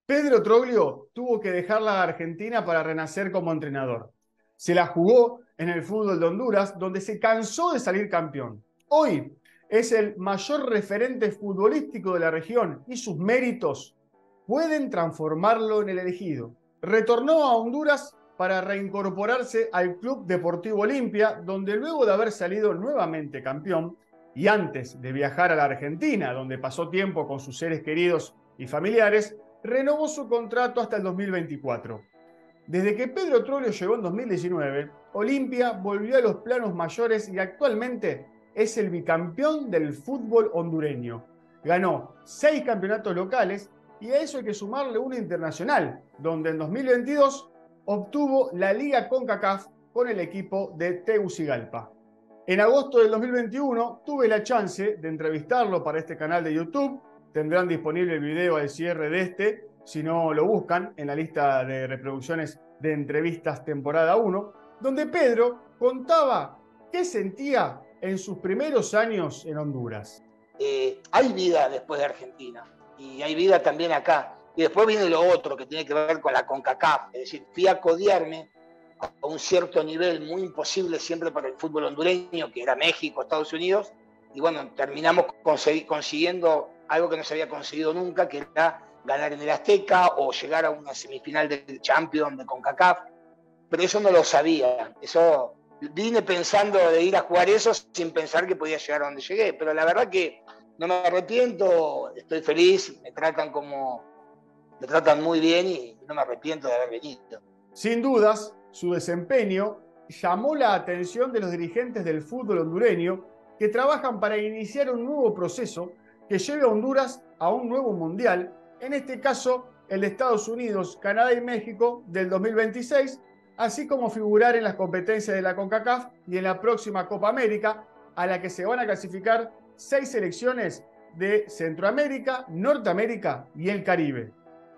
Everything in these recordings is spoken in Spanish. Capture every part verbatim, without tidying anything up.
Pedro Troglio tuvo que dejar la Argentina para renacer como entrenador. Se la jugó en el fútbol de Honduras, donde se cansó de salir campeón. Hoy es el mayor referente futbolístico de la región y sus méritos pueden transformarlo en el elegido. Retornó a Honduras para reincorporarse al Club Deportivo Olimpia, donde luego de haber salido nuevamente campeón y antes de viajar a la Argentina, donde pasó tiempo con sus seres queridos y familiares, renovó su contrato hasta el dos mil veinticuatro. Desde que Pedro Troglio llegó en dos mil diecinueve, Olimpia volvió a los planos mayores y actualmente es el bicampeón del fútbol hondureño. Ganó seis campeonatos locales y a eso hay que sumarle uno internacional, donde en dos mil veintidós obtuvo la Liga CONCACAF con el equipo de Tegucigalpa. En agosto del dos mil veintiuno tuve la chance de entrevistarlo para este canal de YouTube. Tendrán disponible el video al cierre de este, si no lo buscan, en la lista de reproducciones de entrevistas temporada uno, donde Pedro contaba qué sentía en sus primeros años en Honduras. Eh, hay vida después de Argentina y hay vida también acá. Y después viene lo otro que tiene que ver con la CONCACAF. Es decir, fui a codearme a un cierto nivel muy imposible siempre para el fútbol hondureño, que era México, Estados Unidos, y bueno, terminamos consiguiendo algo que no se había conseguido nunca, que era ganar en el Azteca o llegar a una semifinal del Champions de CONCACAF, pero eso no lo sabía. Eso vine pensando de ir a jugar eso sin pensar que podía llegar a donde llegué, pero la verdad que no me arrepiento, estoy feliz, me tratan como me tratan muy bien y no me arrepiento de haber venido. Sin dudas, su desempeño llamó la atención de los dirigentes del fútbol hondureño que trabajan para iniciar un nuevo proceso que lleve a Honduras a un nuevo mundial, en este caso el de Estados Unidos, Canadá y México del dos mil veintiséis, así como figurar en las competencias de la CONCACAF y en la próxima Copa América, a la que se van a clasificar seis selecciones de Centroamérica, Norteamérica y el Caribe.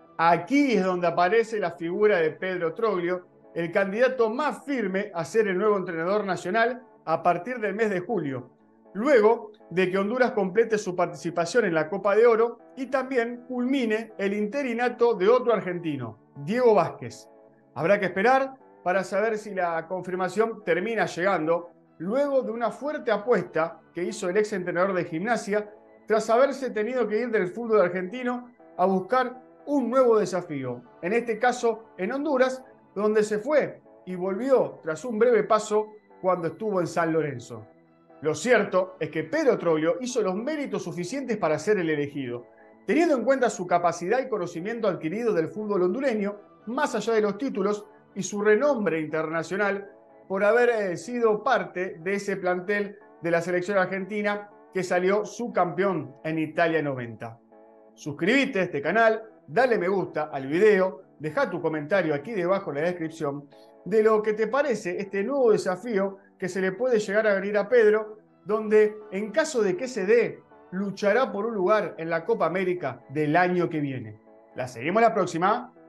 Aquí es donde aparece la figura de Pedro Troglio, el candidato más firme a ser el nuevo entrenador nacional a partir del mes de julio, luego de que Honduras complete su participación en la Copa de Oro y también culmine el interinato de otro argentino, Diego Vázquez. Habrá que esperar para saber si la confirmación termina llegando luego de una fuerte apuesta que hizo el ex entrenador de Gimnasia tras haberse tenido que ir del fútbol argentino a buscar un nuevo desafío, en este caso en Honduras, donde se fue y volvió tras un breve paso cuando estuvo en San Lorenzo. Lo cierto es que Pedro Troglio hizo los méritos suficientes para ser el elegido, teniendo en cuenta su capacidad y conocimiento adquirido del fútbol hondureño, más allá de los títulos, y su renombre internacional por haber sido parte de ese plantel de la selección argentina que salió subcampeón en Italia noventa. Suscríbete a este canal, dale me gusta al video, deja tu comentario aquí debajo en la descripción de lo que te parece este nuevo desafío que se le puede llegar a abrir a Pedro, donde en caso de que se dé, luchará por un lugar en la Copa América del año que viene. La seguimos la próxima.